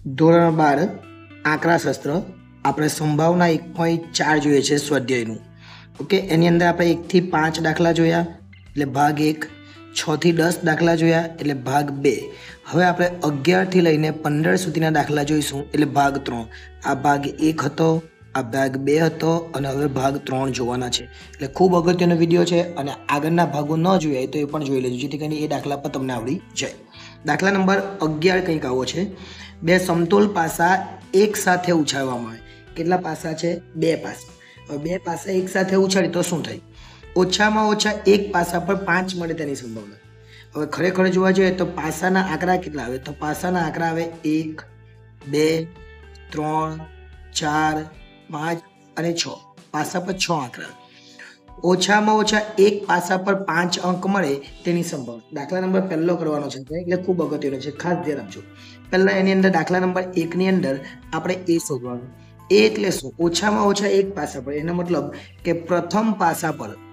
ધોરણ 12 આંકડાશાસ્ત્ર આપણે સંભાવના 1.4 જોઈએ છે સ્વાધ્યાયનું. ઓકે, એની અંદર આપણે 1 થી 5 દાખલા જોયા એટલે ભાગ 1, 6 થી 10 દાખલા જોયા એટલે ભાગ 2. હવે આપણે 11 થી લઈને 15 સુધીના દાખલા જોઈશું એટલે ભાગ 3. આ ભાગ 1 હતો, આ ભાગ 2 હતો અને હવે ભાગ 3 જોવાના છે. એટલે ખૂબ અગત્યનો વિડીયો છે અને આગળના ભાગો ન જોયા તો એ પણ જોઈ લેજો, જેથી કરીને એ દાખલા પર તમને આવડી જાય. દાખલા નંબર 11 કંઈક આવો છે. બે સમતોલ પાસા એક સાથે ઉછાળવામાં આવે. કેટલા પાસા છે? 2 પાસા. હવે 2 પાસા એક સાથે ઉછાળી તો શું થાય? ઓછામાં ઓછા એક પાસા પર 5 મળે તેની સંભાવના. હવે ખરેખર જોવા જોઈએ તો પાસાના આંકડા કેટલા આવે? તો પાસાના આંકડા આવે 1, 2, 3, 4, 5 અને 6. પાસા પર 6 આંકડા. ઓછામાં ઓછા એક પાસા પર 5 અંક મળે તેની સંભાવના. દાખલા નંબર પહેલો કરવાનો છે એટલે ખૂબ અગત્યનો છે, ખાસ ધ્યાન આપજો. પહેલા એની અંદર દાખલા નંબર 1 ની અંદર આપણે એ શોધવાનું. એ એટલે શું? ઓછામાં ઓછા એક પાસા પર, એનો મતલબ કે પ્રથમ પાસા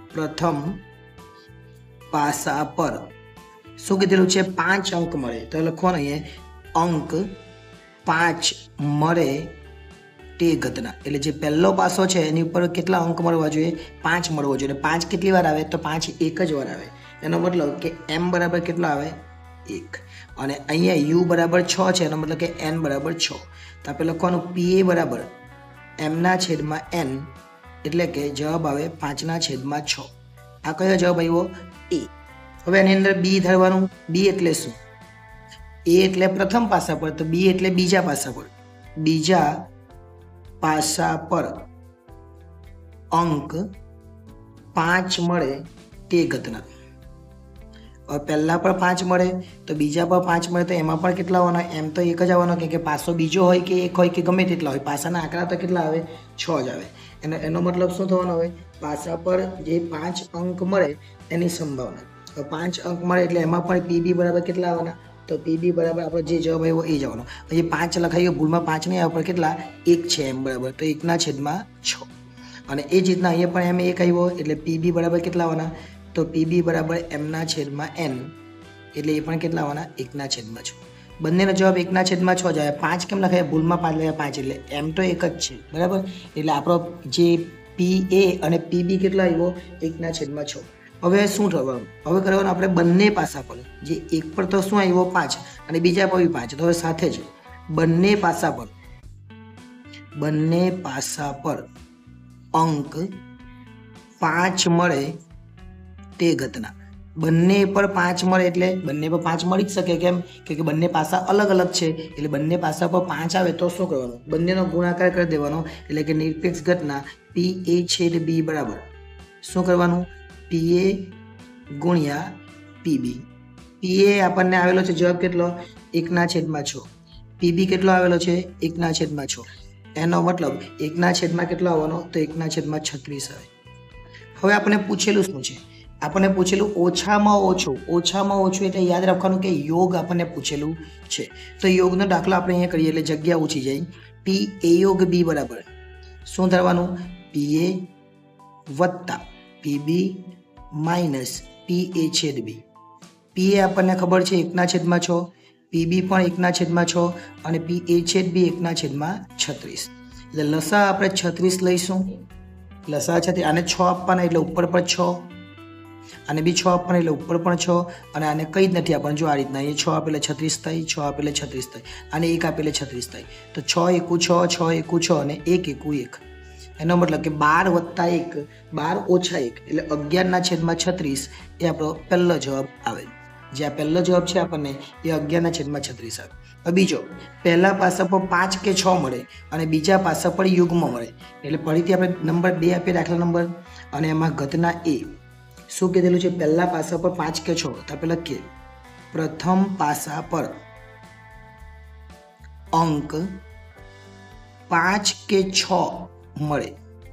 પર શું કીધેલું છે? 5 અંક મળે. તો લખવાનું અહીંયા અંક 5 મળે તે ઘટના. એટલે જે પહેલો પાસો છે એની ઉપર કેટલા અંક મળવા જોઈએ? 5 મળવો જોઈએ. 5 કેટલી વાર આવે? તો 5 એક જ વાર આવે. એનો મતલબ કે m બરાબર કેટલો આવે? 1. અને અહીંયા u બરાબર 6 છે, એનો મતલબ કે n બરાબર 6. તો આપણે લખવાનું pa બરાબર m/n, એટલે કે જવાબ આવે 5/6. આ કયો જવાબ આવ્યો? એ. હવે એની અંદર b ધરવાનું. b એટલે શું? a એટલે પ્રથમ પાસા પર, તો b એટલે બીજા પાસા પર. બીજા પાસા પર અંક 5 મળે તે ઘટના. હવે પહેલા પર 5 મળે તો બીજા પર 5 મળે તો એમાં પણ કેટલા આવવાના? એમ તો એક જ આવવાનો, કે પાસો બીજો હોય કે એક હોય કે ગમે તેટલા હોય, પાસાના આંકડા તો કેટલા આવે? 6 જ આવે. એનો મતલબ શું થવાનો હોય? પાસા પર જે 5 અંક મળે એની સંભાવના. હવે 5 અંક મળે એટલે એમાં પણ પીબી બરાબર કેટલા આવવાના? તો પીબી બરાબર આપણો જે જવાબ આવ્યો એ જ આવવાનો. અહીં 5 લખાઈ ગયો, ભૂલમાં 5 નહીં આવે, પણ કેટલા? 1 છે એમ બરાબર, તો 1/6. અને એ જ રીતના અહીંયા પણ એમ 1 આવ્યો એટલે પીબી બરાબર કેટલા આવવાના? તો પીબી બરાબર m/n, એટલે એ પણ કેટલા આવવાના? 1/6. બંનેનો જવાબ 1/6 જ આવે. 5 કેમ લખાય? ભૂલમાં 5 લખાય, 5 એટલે એમ તો એક જ છે બરાબર. એટલે આપણો જે પીએ અને પીબી કેટલો આવ્યો? 1/6. હવે શું થવાનું? હવે કરવાનું આપણે બંને પાસા પર, જે એક પર તો શું આવ્યો? 5 અને બીજા પર બી 5. તો હવે સાથે જ બંને પાસા પર અંક 5 મળે તે ઘટના. બંને પર 5 મળે એટલે બંને પર 5 મળી જ શકે. કેમ? કે બંને પાસા અલગ અલગ છે, એટલે બંને પાસા પર 5 આવે તો શું કરવાનું? બંનેનો ગુણાકાર કરી દેવાનો. એટલે કે નિરપેક્ષ ઘટના PA/B બરાબર શું કરવાનું? PA ગુણ્યા PB. PA આપણને આવેલો છે જવાબ કેટલો? 1/6. PB કેટલો આવેલો છે? 1/6. એનો મતલબ 1/6 કેટલો આવવાનો? તો 1/36 આવે. હવે આપણે પૂછેલું શું છે? આપણને પૂછેલું ઓછામાં ઓછું એટલે યાદ રાખવાનું કે યોગ આપણને પૂછેલું છે. તો યોગનો દાખલો આપણે અહીંયા કરીએ એટલે જગ્યા ઓછી જાય. PA યોગ B બરાબર શું ધરવાનું? PA વત્તા PB માઇનસ PA/B. PA આપણને ખબર છે 1/6, PB પણ 1/6 અને PA/B 1/36. એટલે લસા આપણે 36 લઈશું. લસા 36, આને 6 આપવાના એટલે ઉપર પર 6, અને બી 6 આપવાના એટલે ઉપર પણ 6, અને આને કંઈ જ નથી આપવાનું. જો આ રીતના અહીંયા 6 આપેલે 36 થાય, 6 આપેલે 36 થાય, અને 1 આપેલે 36 થાય. તો 6 એકુ 6, 6 એકુ 6 અને 1 એકુ 1. એનો મતલબ કે 12 વત્તા 1, 12 ઓછા 1 એટલે 11/36 એ આપણો પહેલો જવાબ આવે. જે આ પહેલો જવાબ છે આપણને એ 11/36 આવે. હવે બીજો, પહેલા પાસા પર 5 કે 6 મળે અને બીજા પાસા પર યુગ્મ મળે. એટલે ફરીથી આપણે નંબર 2 આપીએ દાખલા નંબર, અને એમાં ઘટના એ શું કીધેલું છે? પહેલા પાસા પર 5 કે 6. તો આપણે લખીએ પ્રથમ પાસા પર અંક 5 કે 6 મળે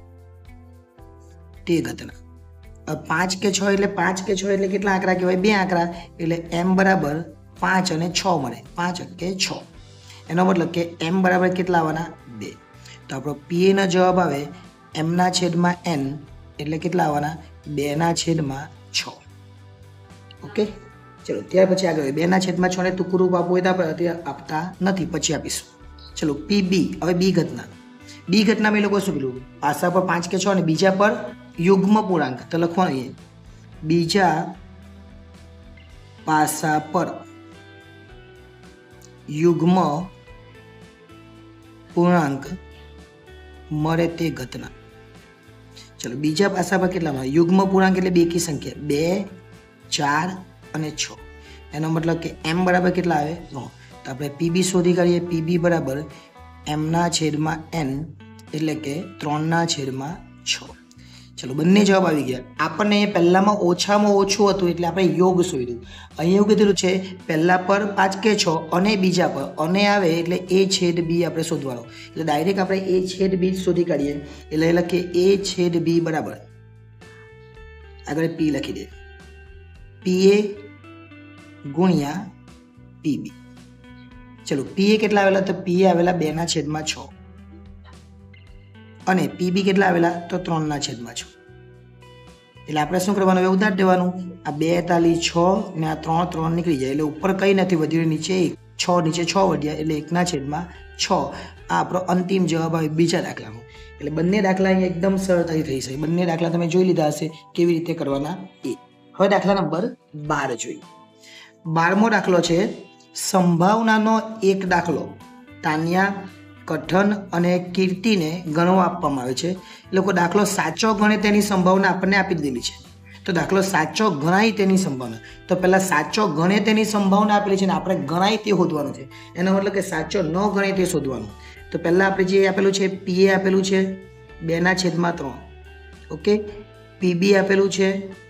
તે ઘટના. 5 કે 6 એટલે 5 કે 6 એટલે કેટલા આંકડા કહેવાય? 2 આંકડા. એટલે m બરાબર 5 અને 6 મળે. 5 કે 6. એનો મતલબ કે m બરાબર કેટલા આવવાના? 2. તો આપણો PA નો જવાબ આવે m/n, એટલે કેટલા આવવાના? 2/6. ઓકે, ચલો ત્યાર પછી આગળ 2/6 ને ટૂંકું રૂપ આપવું હોય તો આપણે અત્યારે આપતા નથી, પછી આપીશું. चलो पी बी, હવે બી ઘટના, બી ઘટનામાં એ લોકો શું કીધું, પાસા પર 5 કે 6 અને બીજા પર યુગ્મ પૂર્ણાંક, તો લખવાનું એ બીજા પાસા પર યુગ્મ પૂર્ણાંક મળે તે ઘટના. ચલો બીજા પાસા પર કેટલા મળે, યુગ્મ પૂર્ણાંક એટલે બેકી સંખ્યા 2, 4 અને 6, એનો મતલબ કે m બરાબર કેટલા આવે 3. તો આપણે પીબી શોધી કાઢીએ, પીબી બરાબર m/n એટલે કે 3/6. ચલો બંને જવાબ આવી ગયા. આપણને પહેલામાં ઓછામાં ઓછું હતું એટલે આપણે યોગ શોધ્યું. અહીંયા એવું કીધેલું છે પહેલા પર 5 કે 6 અને બીજા પર અને આવે એટલે a/b આપણે શોધવાનો. એટલે ડાયરેક્ટ આપણે a/b શોધી કાઢીએ. એટલે લખીએ a/b બરાબર, આગળ p લખી દે, pa ગુણ્યા pb. ચલો pa કેટલા આવેલા, તો pa આવેલા 2/6 અને પીબી કેટલા આવેલા, તો 3/6. એટલે આપણે શું કરવાનું, હવે ઉધાર દેવાનું. આ 2 તાલી 6 ને આ 3 નીકળી જાય એટલે ઉપર કંઈ નથી વધ્યું, નીચે 6 નીચે 6 વધ્યા એટલે 1/6. આ આપણો અંતિમ જવાબ આવે બીજા દાખલામાં. એટલે બંને દાખલા અહીંયા એકદમ સરળતાથી થઈ શકે. બંને દાખલા તમે જોઈ લીધા હશે કેવી રીતે કરવાના એ. હવે દાખલા નંબર 12 જોઈએ. 12મો દાખલો છે સંભાવનાનો એક દાખલો. તાન્યા, કઠન અને કીર્તિને ગણવા આપવામાં આવે છે. એ લોકો દાખલો સાચો ગણે તેની સંભાવના આપણને આપી દીધેલી છે. તો દાખલો સાચો ગણાય તેની સંભાવના, તો પહેલાં સાચો ગણે તેની સંભાવના આપેલી છે ને આપણે ગણાય તે શોધવાનું છે. એનો મતલબ કે સાચો ન ગણે તે શોધવાનું. તો પહેલાં આપણે જે આપેલું છે પીએ આપેલું છે 2/3, ઓકે, પીબી આપેલું છે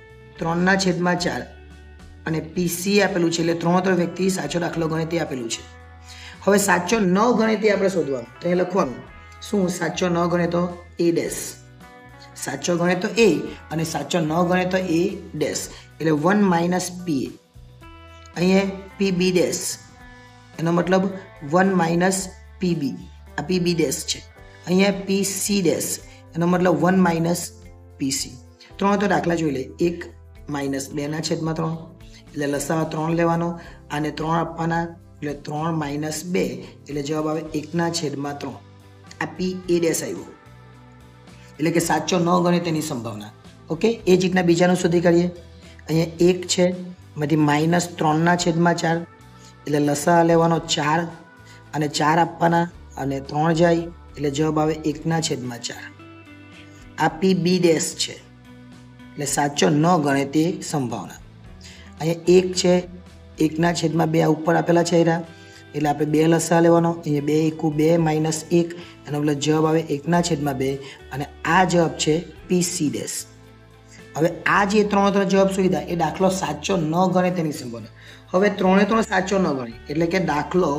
3/4 અને પીસી આપેલું છે. એટલે 3 વ્યક્તિ સાચો દાખલો ગણે તે આપેલું છે. હવે સાચો ન ગણે તે આપણે શોધવાનું. તો એ લખવાનું શું, સાચો ન ગણે તો a', સાચો ગણે તો a અને સાચો ન ગણે તો a'. એટલે 1 - p, અહીંયા pb', એનો મતલબ 1 - pb, આ pb' છે. અહીંયા pc', એનો મતલબ 1 - pc. 3 તો દાખલા જોઈ લે, 1 - 2/3 એટલે લસાઅ 3 લેવાનો અને 3 આપવાના એટલે 3 - 2 એટલે જવાબ આવે 1/3. આ p a' આવ્યું એટલે કે સાચો ન ગણે તેની સંભાવના. ઓકે, એ જ રીતના બીજાનું શોધી કાઢીએ. અહીંયા 1 છે એમાંથી -3/4 એટલે લસાઅ લેવાનો 4 અને 4 આપવાના અને 3 જાય એટલે જવાબ આવે 1/4. આ pb' છે એટલે સાચો ન ગણે તે સંભાવના. અહીંયા 1 છે 1/2 આ ઉપર આપેલા છે એરા એટલે આપણે 2 લસાઅ લેવાનો. અહીંયા 2 × 2 - 1 એનો મતલબ જવાબ આવે 1/2 અને આ જવાબ છે pc'. હવે આ જે 3 જવાબ શોધ્યા એ દાખલો સાચો ન ગણે તેની સંભાવના. હવે 3 સાચો ન ગણે એટલે કે દાખલો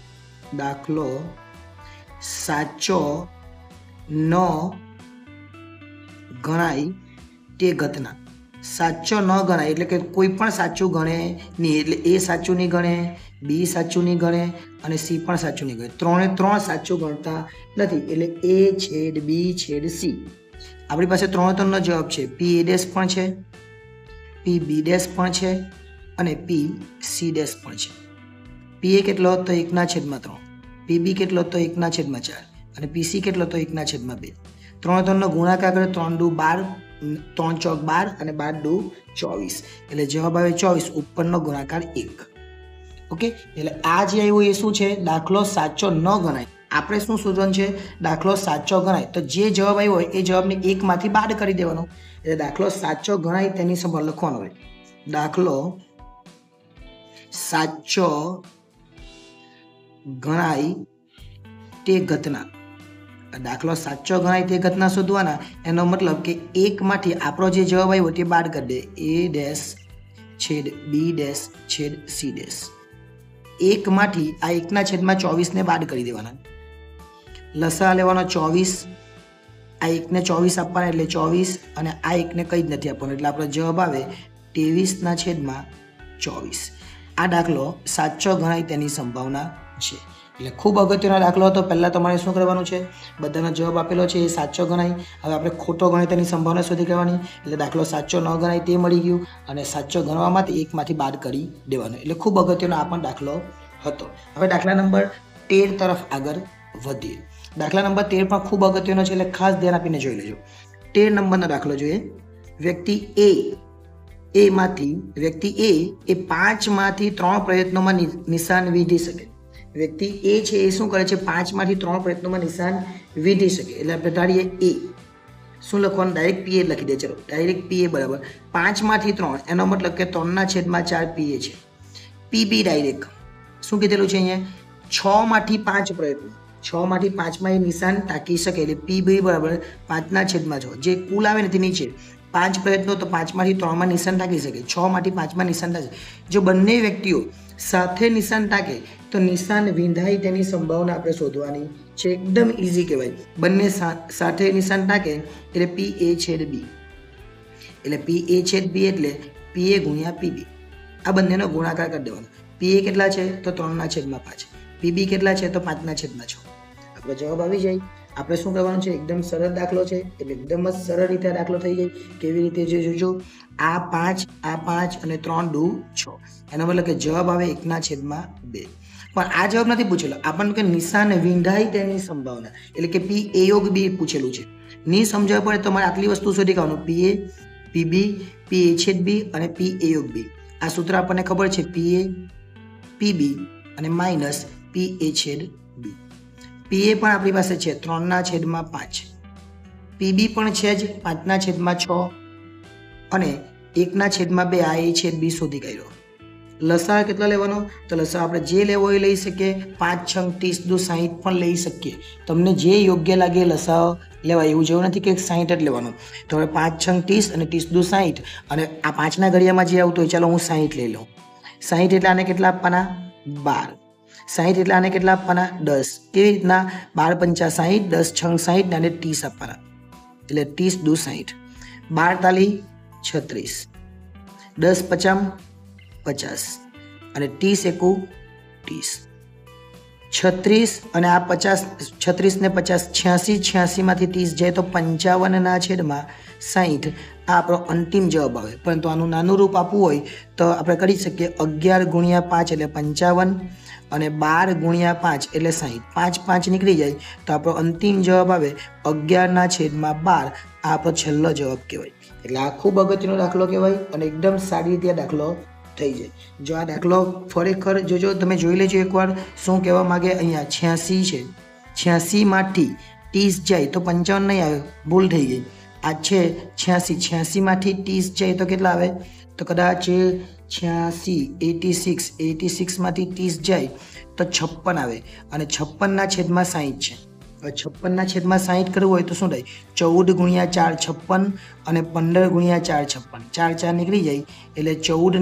સાચો ન ગણાય તે ઘટના. સાચો ન ગણાય એટલે કે કોઈ પણ સાચું ગણે નહીં. એટલે એ સાચું નહીં ગણે, બી સાચું નહીં ગણે અને સી પણ સાચું નહીં ગણે. 3 સાચું ગણતા નથી. એટલે a/b/c. આપણી પાસે 3 જવાબ છે. pa' પણ છે, pb' પણ છે અને pc' પણ છે. pa કેટલો તો 1/3, pb કેટલો તો 1/4 અને pc કેટલો તો 1/2. 3 ગુણાકાર કરે 3 × 12, 3 × 12 અને 12 × 24 એટલે જવાબ આવે 24. ઉપરનો ગુણાકાર 1. ઓકે, એટલે આ જે આવ્યું એ શું છે, દાખલો સાચો ન ગણાય. આપણે શું શોધવાનું છે, દાખલો સાચો ગણાય. તો જે જવાબ આવ્યો હોય એ જવાબને 1માંથી બાદ કરી દેવાનો. એટલે દાખલો સાચો ગણાય તેની સંભાવના લખવાનો હોય. દાખલો સાચો ગણાય તે ઘટના. દાખલો સાચો ગણાય તે ઘટના શોધવાના. એનો મતલબ કે 1માંથી આપણો જે જવાબ આવ્યો તે બાદ કરી દે. a'/b'/c'. 1માંથી આ 1/24 ને બાદ કરી દેવાના. લસાઅ લેવાનો 24, આ 1 ને 24 આપવાના એટલે 24 અને આ 1 ને કંઈ જ નથી આપવાનું એટલે આપણો જવાબ આવે 23/24. આ દાખલો સાચો ગણાય તેની સંભાવના છે. એટલે ખૂબ અગત્યનો દાખલો હતો. પહેલાં તમારે શું કરવાનું છે, બધાનો જવાબ આપેલો છે એ સાચો ગણાય. હવે આપણે ખોટો ગણાય તેની સંભાવના શોધી કાઢવાની. એટલે દાખલો સાચો ન ગણાય તે મળી ગયું અને સાચો ગણવા માટે 1માંથી બાદ કરી દેવાનો. એટલે ખૂબ અગત્યનો આ પણ દાખલો હતો. હવે દાખલા નંબર 13 તરફ આગળ વધીએ. દાખલા નંબર 13 પણ ખૂબ અગત્યનો છે, એટલે ખાસ ધ્યાન આપીને જોઈ લેજો. 13 નંબરનો દાખલો જોઈએ. વ્યક્તિ એ એ 5માંથી 3 પ્રયત્નોમાં નિશાન વીંધી શકે. વ્યક્તિ એ છે એ શું કરે છે? 5માંથી 3 પ્રયત્નોમાં નિશાન વીંધી શકે. એટલે આપણે ધારીએ એ શું લખવાનું? ડાયરેક્ટ પીએ લખી દે. ચલો ડાયરેક્ટ પીએ બરાબર 5માંથી 3, એનો મતલબ કે 3/4 પીએ છે. પીબી ડાયરેક્ટ શું કીધેલું છે અહીંયા? 6માંથી 5 પ્રયત્નો, 6માંથી 5માં એ નિશાન તાકી શકે. એટલે પીબી બરાબર 5/6, જે કુલ આવે ને તે નીચે 5 પ્રયત્નો, તો 5માંથી 3માં નિશાન તાકી શકે, 6માંથી 5માં નિશાન તાકે. જો બંને વ્યક્તિઓ સાથે નિશાન તાકે તો નિશાન વિંધાય તેની સંભાવના આપણે શોધવાની છે. એકદમ ઇઝી કહેવાય. બંને સાથે નિશાન તાકે એટલે પી એ છેદ બી, એટલે પી એ છેદ બી એટલે પી એ ગુણ્યા પીબી. આ બંનેનો ગુણાકાર કરી દેવાનો. પી એ કેટલા છે? તો 3/5. પીબી કેટલા છે? તો 5/6. આપણો જવાબ આવી જાય. આપણે શું કરવાનું છે? એકદમ સરળ દાખલો છે, એટલે એકદમ જ સરળ રીતે દાખલો થઈ જાય. કેવી રીતે જોજો, આ 5 અને 3 દુ 6, એનો મતલબ કે જવાબ આવે 1/2. પણ આ જવાબ નથી પૂછેલો આપણને, કે નિશાન વિંધાય તેની સંભાવના, એટલે કે પી એ યોગ બી પૂછેલું છે. નહીં સમજાવવા પડે તો તમારે આટલી વસ્તુ શોધી કાઢવાનું: પી એ, પીબી, પી એ છેદ બી અને પી એ યોગ બી. આ સૂત્ર આપણને ખબર છે, પી એ, પીબી અને માઇનસ પી એ છેદ બી. પી એ પણ આપણી પાસે છે 3/5, પીબી પણ છે જ 5/6 અને 1/2. આ એ છેદ બી શોધી કાઢ્યો. લસા કેટલો લેવાનો? તો લસા આપણે જે લેવો એ લઈ શકીએ. 5 6 30 દુ 60 પણ લઈ શકીએ. તમને જે યોગ્ય લાગે લસા લેવાય. એવું જેવું નથી કે 60 જ લેવાનું. તો હવે 5 6 30 અને 30 દુ 60, અને આ 5ના ઘડિયામાં જે આવતું હોય, ચાલો હું 60 લઈ લઉં. 60 એટલે આને કેટલા આપવાના? 12. 60 એટલે આને કેટલા આપવાના? 10. કેવી રીતના? 12 5 60, 10 6 60 અને 30 આપવાના. એટલે 30 દુ 60, 12 તાલી 36, 10 50 50 અને 30 એકુ 30. 36 અને આ 50, 36 ને 50 86, 86 માંથી 30 જાય તો 55/60. આ આપણો અંતિમ જવાબ આવે. પરંતુ આનું નાનું રૂપ આપવું હોય તો આપણે કરી શકીએ 11 ગુણ્યા 5 એટલે 55 અને 12 ગુણ્યા 5 એટલે 60. 5 5 નીકળી જાય તો આપણો અંતિમ જવાબ આવે 11/12. આ આપણો છેલ્લો જવાબ કહેવાય. એટલે આ ખૂબ અગત્યનો દાખલો કહેવાય અને એકદમ સારી રીતે દાખલો થઈ જાય. જો આ દાખલો ખરેખર જોજો, તમે જોઈ લેજો એકવાર શું કહેવા માગે. અહીંયા 86 છે, 86માંથી 30 જાય તો 55 નહીં આવે, ભૂલ થઈ ગઈ. આ છે 86, 86માંથી 30 જાય તો કેટલા આવે? તો કદાચ 86, 86માંથી 30 જાય તો 56 આવે, અને 56/60 છે. હવે 56/60 કરવું હોય તો શું થાય? 14 ગુણ્યા 4 56 અને 15 ગુણ્યા 4 56. 4 4 નીકળી જાય એટલે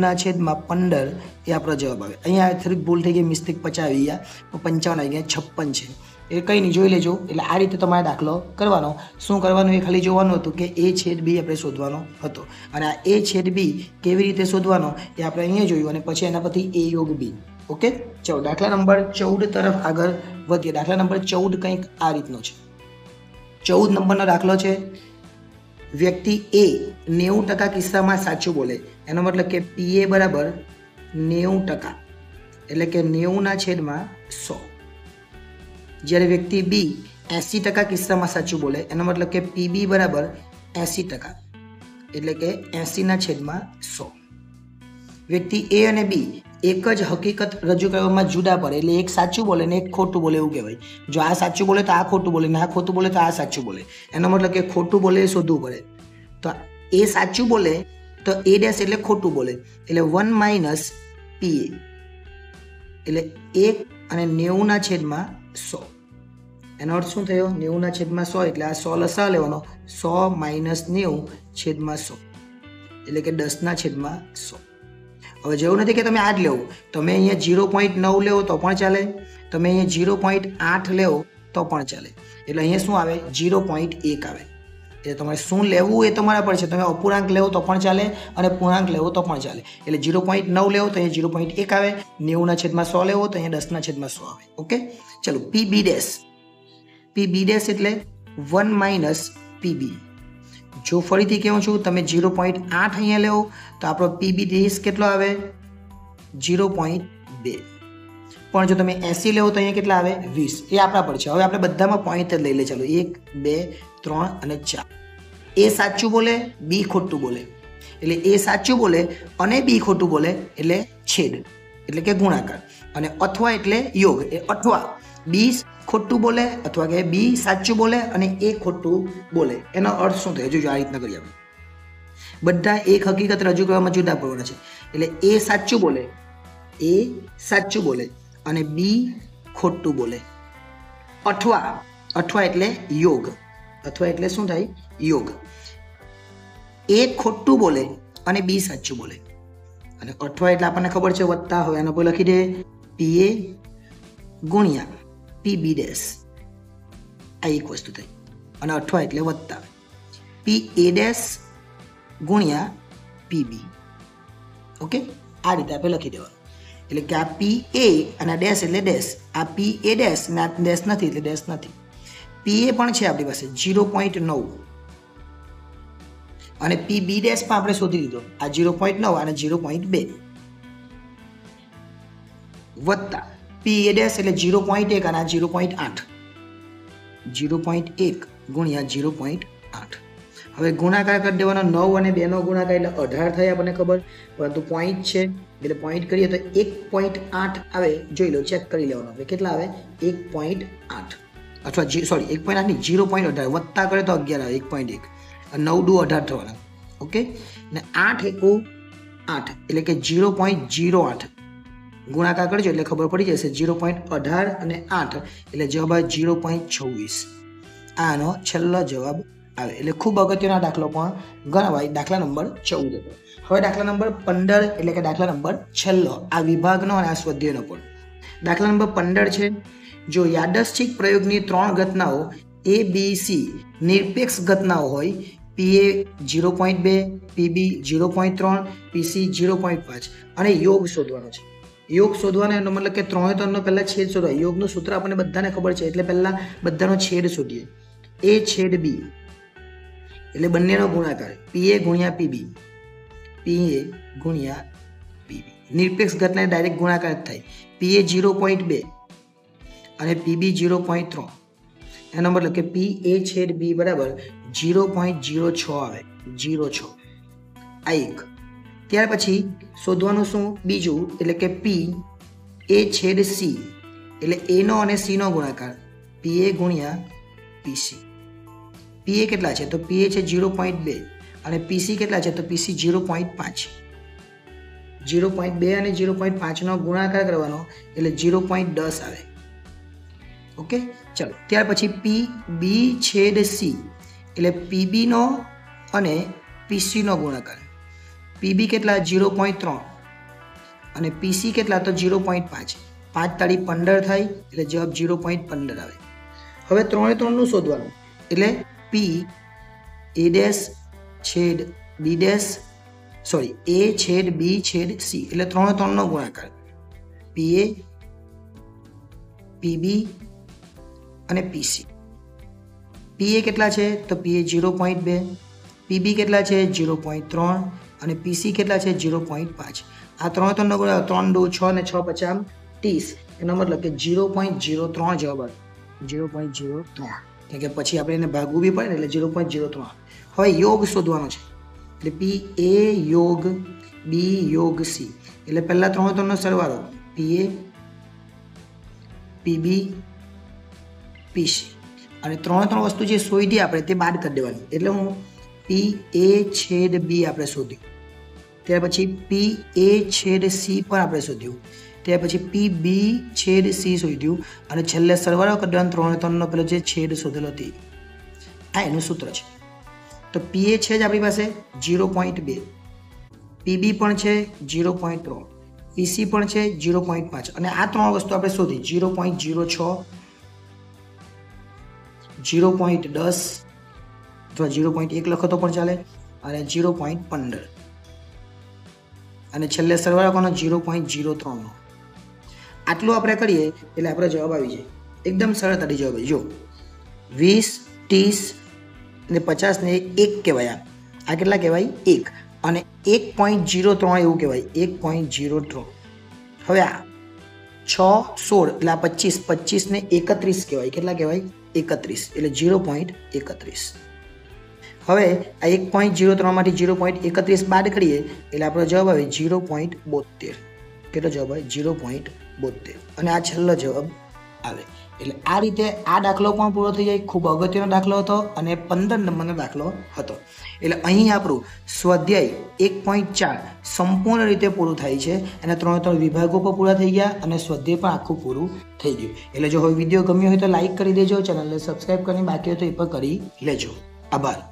14/15 એ આપણો જવાબ આવે. અહીંયા થોડીક ભૂલ થઈ ગઈ, મિસ્ટેક 50 આવી ગયા, 55 આવી ગયા, 56 છે. એ કંઈ નહીં, જોઈ લેજો. એટલે આ રીતે તમારે દાખલો કરવાનો. શું કરવાનું? એ ખાલી જોવાનું હતું કે એ છેદ બી આપણે શોધવાનો હતો, અને આ એ છેદ બી કેવી રીતે શોધવાનો એ આપણે અહીંયા જોયું, અને પછી એના પરથી એ યોગ બી. ઓકે, ચલો દાખલા નંબર 14 તરફ આગળ વધીએ. દાખલા નંબર 14 કંઈક આ રીતનો છે. 14 નંબરનો દાખલો છે. વ્યક્તિ એ 90% કિસ્સામાં સાચું બોલે, એનો મતલબ કે પી એ બરાબર 90%, એટલે કે 90/100. જ્યારે વ્યક્તિ બી 80% કિસ્સામાં સાચું બોલે, એનો મતલબ કે પીબી બરાબર 80%, એટલે કે 80/100. વ્યક્તિ એ અને બી એક જ હકીકત રજૂ કરવામાં જુદા પડે, એટલે એક સાચું બોલે ને એક ખોટું બોલે એવું કહેવાય. જો આ સાચું બોલે તો આ ખોટું બોલે, ને આ ખોટું બોલે તો આ સાચું બોલે. એનો મતલબ કે ખોટું બોલે એ શોધવું પડે. તો એ સાચું બોલે તો એ ડેશ એટલે ખોટું બોલે, એટલે 1 - પી એ, એટલે 1 અને 90/100. એનો અર્થ શું થયો? 90/100 એટલે આ 100 લસા લેવાનો, 100 - 90/100, એટલે કે 10/100. હવે જેવું નથી કે તમે આ જ લેવો, તમે અહીંયા 0.9 લેવો તો પણ ચાલે, તમે અહીંયા 0.8 લેવો તો પણ ચાલે. એટલે અહીંયા શું આવે? 0.1 આવે. એટલે તમારે શું લેવું એ તમારા પર છે. તમે અપૂર્ણાંક લેવો તો પણ ચાલે અને પૂર્ણાંક લેવો તો પણ ચાલે. એટલે 0.9 લેવો તો અહીંયા 0.1 આવે, 90/100 લેવો તો અહીંયા 10/100 આવે. ઓકે, ચલો પીબી ડેશ. પીબી ડેશ એટલે 1 - પીબી. જો ફરીથી કહું છું, તમે 0.8 અહીંયા લેવો તો આપણો પીબી ડેશ કેટલો આવે? 0.2. પણ જો તમે 80 લેવો તો અહીંયા કેટલા આવે 20 એ આપણા પર છે। હવે આપણે બધામાં પોઈન્ટ જ લઈ લે, ચાલો 1 2 3 અને 4। એ સાચું બોલે, બી ખોટું બોલે, એટલે એ સાચું બોલે અને બી ખોટું બોલે એટલે છેદ એટલે કે ગુણાકાર, અને અથવા એટલે યોગ, એ અથવા બી ખોટું બોલે અથવા કે બી સાચું બોલે અને એ ખોટું બોલે, એનો અર્થ શું થાય? જો આ રીતના કરીએ આપણે, બધા એક હકીકત રજૂ કરવામાં જુદા પડવાના છે। એટલે એ સાચું બોલે, એ સાચું બોલે અને બી ખોટું બોલે, અથવા અથવા એટલે યોગ, અથવા એટલે શું થાય? યોગ। એ ખોટું બોલે અને બી સાચું બોલે, અને અથવા એટલે આપણને ખબર છે વત્તા, હવે આનો કોઈ લખી દે પી એ ગુણ્યા પી બી ડેશ, આ એક વસ્તુ થઈ, અને અથવા એટલે વત્તા પી એ ડેશ ગુણ્યા પી બી। ઓકે, આ રીતે આપણે લખી દેવાનું, એટલે કે આ પી એ અને ડેશ એટલે ડેશ, આ પી એ ડેશ ને આ ડેશ નથી એટલે ડેશ નથી। પી એ પણ છે આપણી પાસે 0.9 અને પી બી ડેશ પણ આપણે શોધી લીધો, આ 0.9 અને 0.2 વત્તા પી એ ડેશ એટલે 0.1 અને આ 0.8, 0.1 ગુણ્યા 0.8। હવે ગુણાકાર કરી દેવાનો, 9 અને 2 નો ગુણાકાર એટલે 18 થાય આપણને ખબર, પરંતુ પોઈન્ટ છે એટલે પોઈન્ટ કરીએ તો 1.8 આવે, જોઈ લો, ચેક કરી લેવાનો, આપણે કેટલા આવે 1.8, અથવા સોરી 1.8 નહીં 0.18 વત્તા કરે તો 11 આવે, 1.1 9 દુ 18 થવાના। ઓકે, ને 8 એકુ 8 એટલે કે 0.08 ગુણાકાર કરજો એટલે ખબર પડી જશે, 0.18 અને 8 એટલે જવાબ આવે 0.26, આનો છેલ્લો જવાબ આવે। એટલે ખૂબ અગત્યનો દાખલો પણ ગણવાય, દાખલા નંબર 14 હતો। હવે દાખલા નંબર 15 એટલે કે દાખલા નંબર છેલ્લો આ વિભાગનો અને આ સ્વાધ્યાયનો પણ દાખલા નંબર 15 છે। જો યાદચ્છિક પ્રયોગની 3 ઘટનાઓ એ બી સી નિરપેક્ષ ઘટનાઓ હોય, પી એ 0.2 પીબી 0.3 પીસી 0.5 અને યોગ શોધવાનો છે। યોગ શોધવાનો એનો મતલબ કે 3 3 પહેલા છેદ શોધવા, યોગનું સૂત્ર આપણને બધાને ખબર છે એટલે પહેલા બધાનો છેદ શોધીએ, એ છેદ બી એટલે બંનેનો ગુણાકાર પી એ ગુણ્યા પીબી, પી એ ગુણ્યા પીબી, નિરપેક્ષ ઘટના ડાયરેક્ટ ગુણાકાર જ થાય, પી એ 0.2 અને પીબી 0.3, એનો મતલબ કે પી એ છેદ બી બરાબર 0.06 આવે, 0.6 આ એક। ત્યાર પછી શોધવાનું શું બીજું, એટલે કે પી એ છેદ સી એટલે એનો અને સીનો ગુણાકાર, પી એ ગુણ્યા પીસી। પી એ કેટલા છે તો પી એ છે 0.2 અને પીસી કેટલા છે તો પીસી 0.5, 0.2 અને 0.5 નો ગુણાકાર કરવાનો એટલે 0.10 આવે। ઓકે, ચલો ત્યાર પછી પી બી છેદ સી એટલે પીબી નો અને પીસી નો ગુણાકાર, પીબી કેટલા 0.3 અને પીસી કેટલા તો 0.5, 5 તાળી 15 થાય એટલે જવાબ 0.15 આવે। હવે 3 3 નું શોધવાનું, એટલે પી એ ડેશ છેદ બી ડેશ સોરી એ છેદ બી છેદ સી એટલે 3 3 નો ગુણાકાર, પી એ પીબી અને પીસી। પી એ કેટલા છે તો પી એ 0.2, પીબી કેટલા છે 0.3 અને પીસી કેટલા છે 0.5। આ 3 3 નો ગુણાકાર 3 2 6 ને 6 50 30, એનો મતલબ કે 0.03 જવાબ આવે, 0.03 એટલે કે પછી આપણે એને ભાગવું બી પડે ને એટલે 0.03। હવે યોગ શોધવાનો છે, એટલે પી એ યોગ બી યોગ સી એટલે પહેલા 3 3 નો સરવાળો, પી એ પીબી પીસી, અને 3 3 વસ્તુ જે શોધી આપણે તે બાદ કરી દેવાની, એટલે હું પી એ છેદ બી આપણે શોધ્યું, ત્યાર પછી પી એ છેદ સી પણ આપણે શોધ્યું, ત્યાર પછી પી બી છેદ સી શોધ્યું, અને છેલ્લે સરવાળો કરી દેવાનો 3 3 નો પેલો જે છેદ શોધેલો તે, આ એનું સૂત્ર છે। તો પી એ છે જ આપણી પાસે 0.2, પીબી પણ છે 0.3, પીસી પણ છે 0.5 અને આ 3 વસ્તુ આપણે શોધી 0.06, 0.10 અથવા 0.1 લખો તો પણ ચાલે, અને 0.15 અને છેલ્લે સરવાળો કોનો 0.03 નો। આટલું આપણે કરીએ એટલે આપણો જવાબ આવી જાય, એકદમ સરળતાથી જવાબ આવી। જો 20 30 ને 50 ને 1 કહેવાય, આ કેટલા કહેવાય 1 અને 1.03 એવું કહેવાય 1.03। હવે આ 6 16 એટલે આ 25, 25 ને 31 કહેવાય. કેટલા કહેવાય? 31 એટલે 0.31. હવે આ 1.03 માંથી 0.31 બાદ કરીએ એટલે આપણો જવાબ આવે 0.72. કેટલો જવાબ આવે? 0.72. અને આ છેલ્લો જવાબ આવે. એટલે આ રીતે આ દાખલો પણ પૂરો થઈ જાય. ખૂબ અગત્યનો દાખલો હતો અને 15 નંબરનો દાખલો હતો. એટલે અહીં આપણું સ્વાધ્યાય 1.4 સંપૂર્ણ રીતે પૂરું થાય છે. અને 3 વિભાગો પણ પૂરા થઈ ગયા અને સ્વાધ્યાય પણ આખું પૂરું થઈ ગયું. એટલે જો હવે વિડીયો ગમ્યો હોય તો લાઈક કરી દેજો, ચેનલને સબસ્ક્રાઈબ કરીને બાકી હોય તો એ પણ કરી લેજો. આભાર.